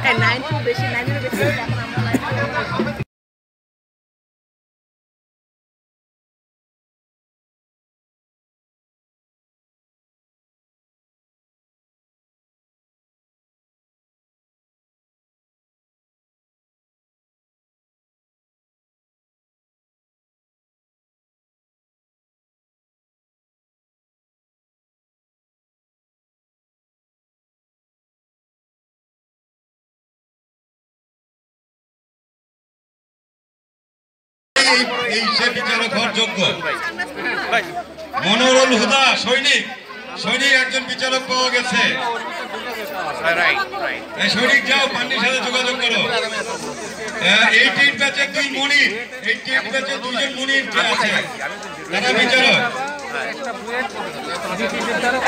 9 বেশি 9 বেশি এখন আমরা এই সে বিচারক হওয়ার যোগ্য। মনোরুল হুদা সৈনিক একজন বিচারক পাওয়া গেছে। সৈনিক যাও, পান্ডির সাথে যোগাযোগ করো। 18 ব্যাচে 2 মনির, 18 ব্যাচে 2 জন মনির আছে, তারা বিচারক।